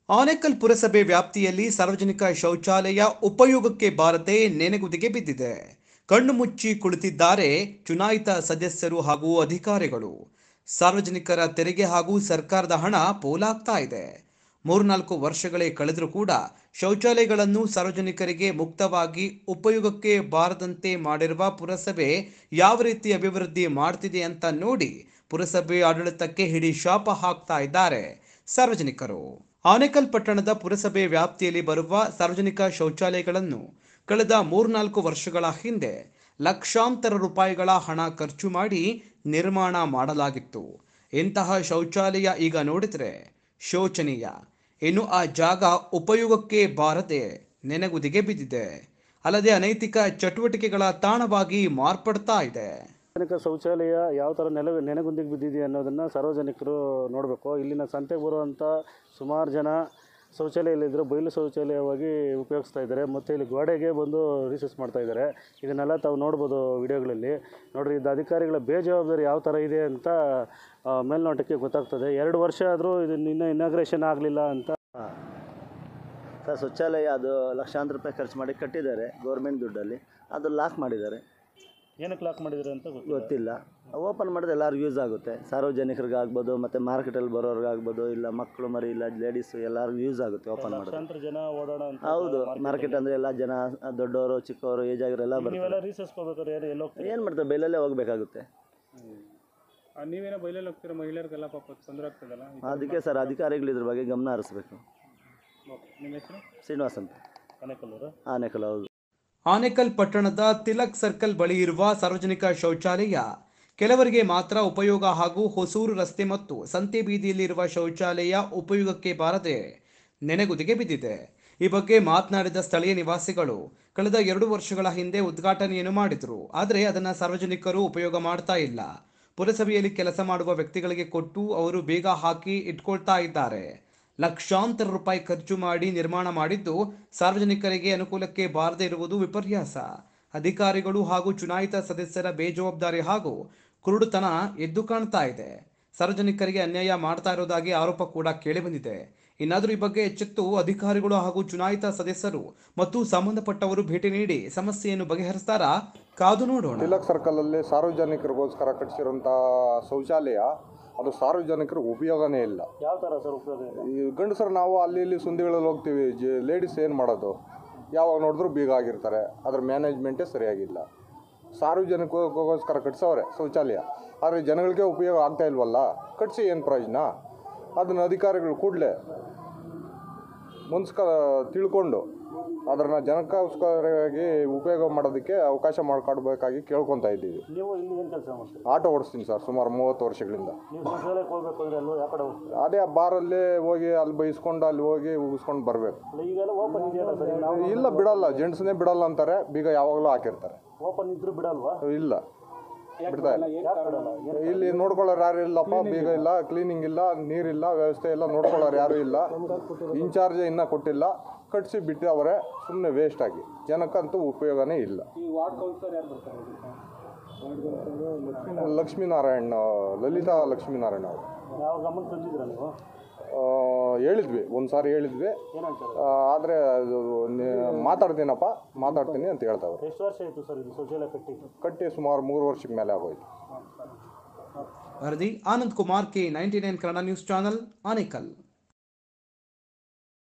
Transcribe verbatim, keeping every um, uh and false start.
ಆನೇಕಲ್ ಪುರಸಭೆ ವ್ಯಾಪ್ತಿಯಲ್ಲಿ ಸಾರ್ವಜನಿಕ ಶೌಚಾಲಯ ಉಪಯೋಗಕ್ಕೆ ಬಾರದೆ ನೆನೆಗುದಿಗೆ ಬಿದ್ದಿದೆ. ಕಣ್ಣು ಮುಚ್ಚಿ ಕುಳಿತಿದ್ದಾರೆ ಚುನಾಯಿತ ಸದಸ್ಯರು ಹಾಗೂ ಅಧಿಕಾರಿಗಳು. ಸಾರ್ವಜನಿಕರ ತೆರಿಗೆ ಹಾಗೂ ಸರ್ಕಾರದ ಹಣ ಪೋಲಾಗ್ತಾ ಇದೆ. ಮೂರ್ನಾಲ್ಕು ವರ್ಷಗಳೇ ಕಳೆದರೂ ಕೂಡ ಶೌಚಾಲಯಗಳನ್ನು ಸಾರ್ವಜನಿಕರಿಗೆ ಮುಕ್ತವಾಗಿ ಉಪಯೋಗಕ್ಕೆ ಬಾರದಂತೆ ಮಾಡಿರುವ ಪುರಸಭೆ ಯಾವ ರೀತಿ ಅಭಿವೃದ್ಧಿ ಮಾಡ್ತಿದೆ ಅಂತ ನೋಡಿ ಪುರಸಭೆ ಆಡಳಿತಕ್ಕೆ ಹಿಡಿ ಶಾಪ ಹಾಕ್ತಾ ಇದ್ದಾರೆ ಸಾರ್ವಜನಿಕರು. ಆನೇಕಲ್ ಪಟ್ಟಣದ ಪುರಸಭೆ ವ್ಯಾಪ್ತಿಯಲ್ಲಿ ಬರುವ ಸಾರ್ವಜನಿಕ ಶೌಚಾಲಯಗಳನ್ನು ಕಳೆದ ಮೂರ್ನಾಲ್ಕು ವರ್ಷಗಳ ಹಿಂದೆ ಲಕ್ಷಾಂತರ ರೂಪಾಯಿಗಳ ಹಣ ಖರ್ಚು ಮಾಡಿ ನಿರ್ಮಾಣ ಮಾಡಲಾಗಿತ್ತು. ಇಂತಹ ಶೌಚಾಲಯ ಈಗ ನೋಡಿದರೆ ಶೋಚನೀಯ. ಇನ್ನು ಆ ಜಾಗ ಉಪಯೋಗಕ್ಕೆ ಬಾರದೆ ನೆನೆಗುದಿಗೆ ಬಿದ್ದಿದೆ. ಅಲ್ಲದೆ ಅನೈತಿಕ ಚಟುವಟಿಕೆಗಳ ತಾಣವಾಗಿ ಮಾರ್ಪಡ್ತಾ ಇದೆ. ಸಾರ್ವಜನಿಕ ಶೌಚಾಲಯ ಯಾವ ಥರ ನೆಲೆ ನೆನೆಗುಂದಿಗೆ ಬಿದ್ದಿದೆ ಅನ್ನೋದನ್ನು ಸಾರ್ವಜನಿಕರು ನೋಡಬೇಕು. ಇಲ್ಲಿನ ಸಂತೆಗೆ ಬರುವಂಥ ಸುಮಾರು ಜನ ಶೌಚಾಲಯದಲ್ಲಿದ್ದರೆ ಬಯಲು ಶೌಚಾಲಯವಾಗಿ ಉಪಯೋಗಿಸ್ತಾ ಇದ್ದಾರೆ ಮತ್ತು ಇಲ್ಲಿ ಗೋಡೆಗೆ ಬಂದು ರೀಸಸ್ ಮಾಡ್ತಾ ಇದ್ದಾರೆ. ಇದನ್ನೆಲ್ಲ ತಾವು ನೋಡ್ಬೋದು ವಿಡಿಯೋಗಳಲ್ಲಿ. ನೋಡ್ರಿ, ಇದು ಅಧಿಕಾರಿಗಳ ಬೇಜವಾಬ್ದಾರಿ ಯಾವ ಥರ ಇದೆ ಅಂತ ಮೇಲ್ನೋಟಕ್ಕೆ ಗೊತ್ತಾಗ್ತದೆ. ಎರಡು ವರ್ಷ ಆದರೂ ಇದನ್ನು ಇನ್ನೂ ಇನಾಗ್ರೇಷನ್ ಆಗಲಿಲ್ಲ ಅಂತ. ಸರ್, ಶೌಚಾಲಯ ಅದು ಲಕ್ಷಾಂತರ ರೂಪಾಯಿ ಖರ್ಚು ಮಾಡಿ ಕಟ್ಟಿದ್ದಾರೆ ಗೌರ್ಮೆಂಟ್ ದುಡ್ಡಲ್ಲಿ. ಅದು ಲಾಕ್ ಮಾಡಿದ್ದಾರೆ. ಏನಕ್ಕೆ ಲಾಕ್ ಮಾಡಿದ್ದಾರೆ ಅಂತ ಗೊತ್ತಿಲ್ಲ. ಓಪನ್ ಮಾಡಿದ್ರೆ ಎಲ್ಲರಿಗೂ ಯೂಸ್ ಆಗುತ್ತೆ. ಸಾರ್ವಜನಿಕರಿಗೆ ಆಗ್ಬೋದು, ಮತ್ತು ಮಾರ್ಕೆಟಲ್ಲಿ ಬರೋರ್ಗೆ ಆಗ್ಬೋದು, ಇಲ್ಲ ಮಕ್ಕಳು ಮರಿ ಇಲ್ಲ ಲೇಡೀಸು ಎಲ್ಲರಿಗೂ ಯೂಸ್ ಆಗುತ್ತೆ ಓಪನ್ ಮಾಡಿದ್ರೆ. ಜನ ಓಡಾಡ ಅಂತ. ಹೌದು, ಮಾರ್ಕೆಟ್ ಅಂದರೆ ಎಲ್ಲ ಜನ ದೊಡ್ಡವರು ಚಿಕ್ಕವರು ಏಜ್ ಆಗಿರೋಲ್ಲ ಬರ್ತಾರೆ. ಏನು ಮಾಡ್ತಾರೆ, ಬೈಲಲ್ಲೇ ಹೋಗ್ಬೇಕಾಗುತ್ತೆ. ನೀವೇನೋ ಬೈಲಲ್ಲಿ ಹೋಗ್ತೀರಾ, ಮಹಿಳೆಯರಿಗೆಲ್ಲ ಪಾಪ ತೊಂದರೆ ಆಗ್ತದಲ್ಲ. ಅದಕ್ಕೆ ಸರ್ ಅಧಿಕಾರಿಗಳು ಇದ್ರ ಬಗ್ಗೆ ಗಮನ ಹರಿಸ್ಬೇಕು. ನಿಮ್ಮ ಹೆಸರು? ಶ್ರೀನಿವಾಸ್ ಅಂತ, ಆನೇಕಲ್. ಹೌದು. ಆನೇಕಲ್ ಪಟ್ಟಣದ ತಿಲಕ್ ಸರ್ಕಲ್ ಬಳಿ ಇರುವ ಸಾರ್ವಜನಿಕ ಶೌಚಾಲಯ ಕೆಲವರಿಗೆ ಮಾತ್ರ ಉಪಯೋಗ ಹಾಗೂ ಹೊಸೂರು ರಸ್ತೆ ಮತ್ತು ಸಂತೆ ಬೀದಿಯಲ್ಲಿ ಇರುವ ಶೌಚಾಲಯ ಉಪಯೋಗಕ್ಕೆ ಬಾರದೆ ನೆನೆಗುದಿಗೆ ಬಿದ್ದಿದೆ. ಈ ಬಗ್ಗೆ ಮಾತನಾಡಿದ ಸ್ಥಳೀಯ ನಿವಾಸಿಗಳು ಕಳೆದ ಎರಡು ವರ್ಷಗಳ ಹಿಂದೆ ಉದ್ಘಾಟನೆಯನ್ನು ಮಾಡಿದ್ರು. ಆದರೆ ಅದನ್ನು ಸಾರ್ವಜನಿಕರು ಉಪಯೋಗ ಮಾಡ್ತಾ ಇಲ್ಲ. ಪುರಸಭೆಯಲ್ಲಿ ಕೆಲಸ ಮಾಡುವ ವ್ಯಕ್ತಿಗಳಿಗೆ ಕೊಟ್ಟು ಅವರು ಬೇಗ ಹಾಕಿ ಇಟ್ಕೊಳ್ತಾ ಇದ್ದಾರೆ. ಲಕ್ಷಾಂತರ ರೂಪಾಯಿ ಖರ್ಚು ಮಾಡಿ ನಿರ್ಮಾಣ ಮಾಡಿದ್ದು ಸಾರ್ವಜನಿಕರಿಗೆ ಅನುಕೂಲಕ್ಕೆ ಬಾರದೇ ಇರುವುದು ವಿಪರ್ಯಾಸ. ಅಧಿಕಾರಿಗಳು ಹಾಗೂ ಚುನಾಯಿತ ಸದಸ್ಯರ ಬೇಜವಾಬ್ದಾರಿ ಹಾಗೂ ಕುರುಡುತನ ಎದ್ದು ಕಾಣ್ತಾ ಇದೆ. ಸಾರ್ವಜನಿಕರಿಗೆ ಅನ್ಯಾಯ ಮಾಡ್ತಾ ಇರೋದಾಗಿ ಆರೋಪ ಕೂಡ ಕೇಳಿಬಂದಿದೆ. ಇನ್ನಾದರೂ ಈ ಬಗ್ಗೆ ಎಚ್ಚೆತ್ತು ಅಧಿಕಾರಿಗಳು ಹಾಗೂ ಚುನಾಯಿತ ಸದಸ್ಯರು ಮತ್ತು ಸಂಬಂಧಪಟ್ಟವರು ಭೇಟಿ ನೀಡಿ ಸಮಸ್ಯೆಯನ್ನು ಬಗೆಹರಿಸ್ತಾರಾ? ಕಾದು ನೋಡೋಣ. ತಿಲಕ್ ಸರ್ಕಲ್ ಅಲ್ಲಿ ಸಾರ್ವಜನಿಕರಿಗೋಸ್ಕರ ಕಟ್ಟಿಸಿರುವಂತ ಶೌಚಾಲಯ ಅದು ಸಾರ್ವಜನಿಕರಿಗೆ ಉಪಯೋಗನೇ ಇಲ್ಲ. ಯಾವ ಥರ ಸರ್ ಉಪಯೋಗ? ಈ ಗಂಡಸರು ನಾವು ಅಲ್ಲಿ ಇಲ್ಲಿ ಸುಂದಿಗಳಲ್ಲಿ ಹೋಗ್ತೀವಿ, ಜ ಲೇಡೀಸ್ ಏನು ಮಾಡೋದು? ಯಾವಾಗ ನೋಡಿದ್ರು ಬೀಗ ಆಗಿರ್ತಾರೆ. ಅದ್ರ ಮ್ಯಾನೇಜ್ಮೆಂಟೇ ಸರಿಯಾಗಿಲ್ಲ. ಸಾರ್ವಜನಿಕರಿಗೋಸ್ಕರ ಕಟ್ಸವ್ರೆ ಶೌಚಾಲಯ, ಆದರೆ ಜನಗಳಿಗೆ ಉಪಯೋಗ ಆಗ್ತಾ ಇಲ್ವಲ್ಲ. ಕಟ್ಸಿ ಏನು ಪ್ರಯೋಜನ? ಅದನ್ನು ಅಧಿಕಾರಿಗಳು ಕೂಡಲೇ ಮುನ್ಸ್ಕ ತಿಳ್ಕೊಂಡು ಅದನ್ನು ಜನಕ್ಕೋಸ್ಕರವಾಗಿ ಉಪಯೋಗ ಮಾಡೋದಕ್ಕೆ ಅವಕಾಶ ಮಾಡಿಕೊಡ್ಬೇಕಾಗಿ ಕೇಳ್ಕೊತಾ ಇದ್ದೀವಿ. ನೀವು ಇಲ್ಲಿ ಏನು ಕೆಲಸ ಮಾಡ್ತೀರಿ? ಆಟೋ ಓಡಿಸ್ತೀನಿ ಸರ್, ಸುಮಾರು ಮೂವತ್ತು ವರ್ಷಗಳಿಂದ. ನೀವು ಶೌಚಾಲಯಕ್ಕೆ ಹೋಗ್ಬೇಕು ಅಂದರೆ ಅಲ್ಲೋ ಯಾವ ಕಡೆ ಹೋಗ್ತೀರಿ? ಅದೇ ಆ ಬಾರಲ್ಲೇ ಹೋಗಿ ಅಲ್ಲಿ ಬೈಸ್ಕೊಂಡು ಅಲ್ಲಿ ಹೋಗಿ ಉಗಿಸ್ಕೊಂಡು ಬರಬೇಕು. ಈಗೆಲ್ಲ ಓಪನ್ ಇದೆಯಲ್ಲ ಸರ್? ಇಲ್ಲ, ಬಿಡಲ್ಲ, ಜೆಂಟ್ಸ್ನೇ ಬಿಡಲ್ಲ ಅಂತಾರೆ. ಬೀಗ ಯಾವಾಗಲೂ ಹಾಕಿರ್ತಾರೆ. ಓಪನ್ ಇದ್ರೂ ಬಿಡಲ್ವಾ? ಇಲ್ಲ, ಬಿಡ್ತಾ ಇಲ್ಲ. ಇಲ್ಲಿ ನೋಡ್ಕೊಳ್ಳೋರು ಯಾರು ಇಲ್ಲಪ್ಪ, ಬೀಗ ಇಲ್ಲ, ಕ್ಲೀನಿಂಗ್ ಇಲ್ಲ, ನೀರಿಲ್ಲ, ವ್ಯವಸ್ಥೆ ಇಲ್ಲ, ನೋಡ್ಕೊಳ್ಳೋರು ಯಾರೂ ಇಲ್ಲ. ಇನ್ಚಾರ್ಜ್ ಇನ್ನೂ ಕೊಟ್ಟಿಲ್ಲ. ಕಟ್ಸಿ ಬಿಟ್ಟು ಅವರೇ ಸುಮ್ಮನೆ ವೇಸ್ಟ್ ಆಗಿ, ಜನಕ್ಕಂತೂ ಉಪಯೋಗನೇ ಇಲ್ಲ. ಲಕ್ಷ್ಮೀನಾರಾಯಣ, ಲಲಿತಾ ಲಕ್ಷ್ಮೀನಾರಾಯಣ ಅವರು. ಯಾವ ಗಮನ ತಂದಿದ್ದೀರಾ ನೀವು? ಹೇಳಿದ್ವಿ, ಒಂದು ಸಾರಿ ಹೇಳಿದ್ವಿ. ಆದರೆ ಮಾತಾಡ್ತೀನಪ್ಪ ಮಾತಾಡ್ತೀನಿ ಅಂತ ಹೇಳ್ತಾವ್ರು. ಎಷ್ಟು ವರ್ಷ ಆಯಿತು ಸರ್ ಇದು ಶೌಚಾಲಯ ಕಟ್ಟಿ? ಕಟ್ಟಿ ಸುಮಾರು ಮೂರು ವರ್ಷಕ್ಕೆ ಮೇಲೆ ಆಗೋಯ್ತು. ವರದಿ Anand Kumar, K ninety nine Kannada news channel, Anekal.